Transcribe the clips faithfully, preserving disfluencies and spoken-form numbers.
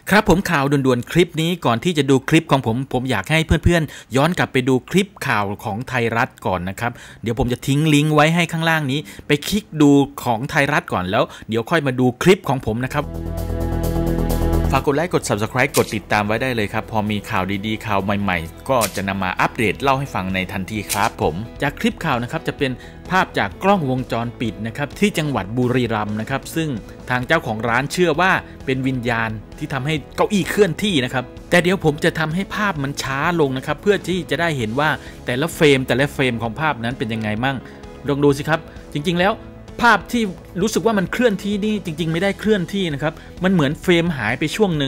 ครับผมข่าวด่วนๆคลิปนี้ก่อนที่จะดูคลิปของผมผมอยากให้เพื่อนๆย้อนกลับไปดูคลิปข่าวของไทยรัฐก่อนนะครับเดี๋ยวผมจะทิ้งลิงก์ไว้ให้ข้างล่างนี้ไปคลิกดูของไทยรัฐก่อนแล้วเดี๋ยวค่อยมาดูคลิปของผมนะครับฝากกดไลค์กด ซับสไครบ์ กดติดตามไว้ได้เลยครับพอมีข่าวดีๆข่าวใหม่ๆก็จะนำมาอัปเดตเล่าให้ฟังในทันทีครับผมจากคลิปข่าวนะครับจะเป็นภาพจากกล้องวงจรปิดนะครับที่จังหวัดบุรีรัมย์นะครับซึ่งทางเจ้าของร้านเชื่อว่าเป็นวิญญาณที่ทำให้เก้าอี้เคลื่อนที่นะครับแต่เดี๋ยวผมจะทำให้ภาพมันช้าลงนะครับเพื่อที่จะได้เห็นว่าแต่ละเฟรมแต่ละเฟรมของภาพนั้นเป็นยังไงมั่งลองดูสิครับจริงๆแล้วภาพที่รู้สึกว่ามันเคลื่อนที่นี่จริงๆไม่ได้เคลื่อนที่นะครับมันเหมือนเฟรมหายไปช่วงหนึ่ง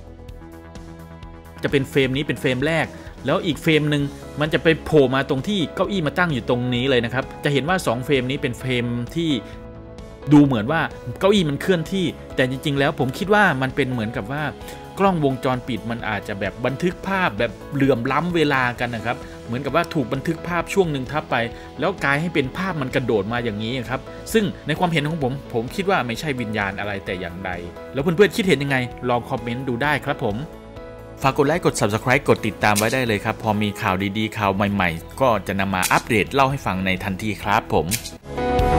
จะเป็นเฟรมนี้เป็นเฟรมแรกแล้วอีกเฟรมหนึ่งมันจะไปโผล่มาตรงที่เก้าอี้มาตั้งอยู่ตรงนี้เลยนะครับจะเห็นว่าสองเฟรมนี้เป็นเฟรมที่ดูเหมือนว่าเก้าอี้มันเคลื่อนที่แต่จริงๆแล้วผมคิดว่ามันเป็นเหมือนกับว่ากล้องวงจรปิดมันอาจจะแบบบันทึกภาพแบบเหลื่อมล้ำเวลากันนะครับเหมือนกับว่าถูกบันทึกภาพช่วงหนึ่งทับไปแล้วกลายให้เป็นภาพมันกระโดดมาอย่างนี้ครับซึ่งในความเห็นของผมผมคิดว่าไม่ใช่วิญญาณอะไรแต่อย่างใดแล้วเพื่อนๆคิดเห็นยังไงลองคอมเมนต์ดูได้ครับผมฝากกดไลค์กด ซับสไครบ์ กดติดตามไว้ได้เลยครับพอมีข่าวดีๆข่าวใหม่ๆก็จะนำมาอัปเดตเล่าให้ฟังในทันทีครับผม